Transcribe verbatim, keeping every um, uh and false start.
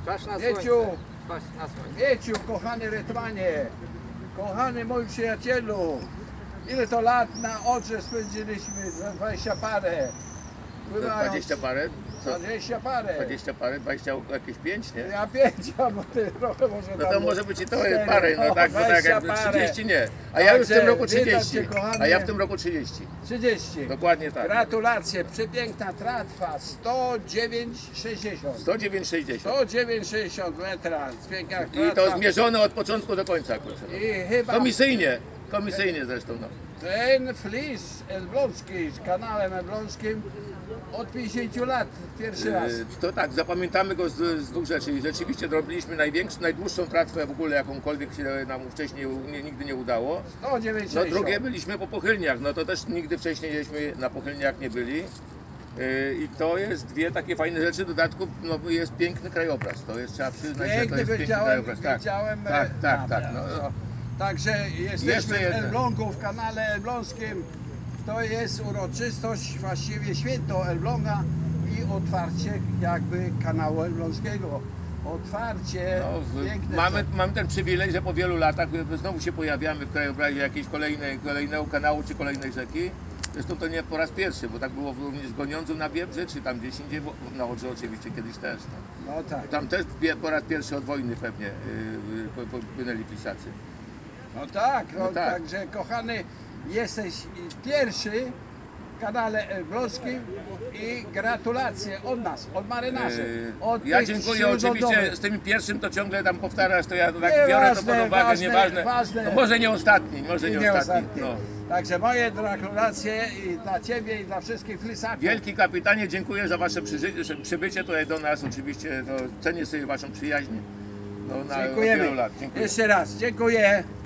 Twarz na Mieciu, słońce. Twarz na słońce. Mieciu, kochany Rytmanie, kochany mój przyjacielu, ile to lat na Odrze spędziliśmy, dwadzieścia parę. Pływając- dwadzieścia parę? Co? dwadzieścia parę. dwadzieścia parę? dwadzieścia jakieś pięć, nie? Ja pięć, albo ty trochę może No tam to może być i to cztery. parę, no tak, no tak, dwadzieścia jakby parę. trzydzieści nie. A ja już w tym Także roku witam trzydzieści. cię, kochany. A ja w tym roku trzydzieści. trzydzieści. Dokładnie tak. Gratulacje, przepiękna tratwa, sto dziewięć sześćdziesiąt. sto dziewięć sześćdziesiąt. sto dziewięć sześćdziesiąt metra, piękna I tratwa. to zmierzone od początku do końca, kurczę. No. I chyba Komisyjnie, komisyjnie zresztą, no. ten flis elbląski z kanałem elbląskim od pięćdziesięciu lat pierwszy raz. Yy, To tak, zapamiętamy go z, z dwóch rzeczy. Rzeczywiście robiliśmy największą, najdłuższą tratwę w ogóle, jakąkolwiek się nam wcześniej u- nie, nigdy nie udało. sto dziewięć No sześćdziesiąt. drugie byliśmy po pochylniach, no to też nigdy wcześniej żeśmy na pochylniach nie byli. Yy, I to jest dwie takie fajne rzeczy. W dodatku no, jest piękny krajobraz. To jest, trzeba przyznać, że to Piękny jest piękny widziałem, krajobraz. Tak, widziałem. tak, e, tak, tam, tak. ja, No, no. Także jesteśmy Jeszcze w jeden. Elblągu, w kanale elbląskim. To jest uroczystość, właściwie święto Elbląga i otwarcie jakby kanału elbląskiego. Otwarcie, No, w, piękne. mamy, mamy ten przywilej, że po wielu latach znowu się pojawiamy w krajobrazie jakiejś kolejnej, kolejnego kanału czy kolejnej rzeki. Zresztą to nie po raz pierwszy, bo tak było również z Goniądzu na Biebrze, czy tam gdzieś indziej, bo- na Odrze oczywiście kiedyś też. No. No tak, Tam też pie- po raz pierwszy od wojny pewnie yy, yy, popłynęli pisacy. no tak, no, No tak. także kochany, jesteś pierwszy w kanale elbląskim i gratulacje od nas, od marynarzy. Yy, Od ja tych dziękuję sił oczywiście lądowych. z tym pierwszym, to ciągle tam powtarzasz, to ja to tak Nie, biorę ważne, to pod uwagę, ważne, nieważne. ważne. No może nie ostatni, może nie, Nie ostatni. ostatni. No. Także moje gratulacje i dla Ciebie i dla wszystkich flisaków. Wielki kapitanie, dziękuję za wasze przyży- przybycie tutaj do nas. Oczywiście no, cenię sobie waszą przyjaźń no, na od Dziękujemy. wielu lat. Dziękuję. Jeszcze raz, dziękuję.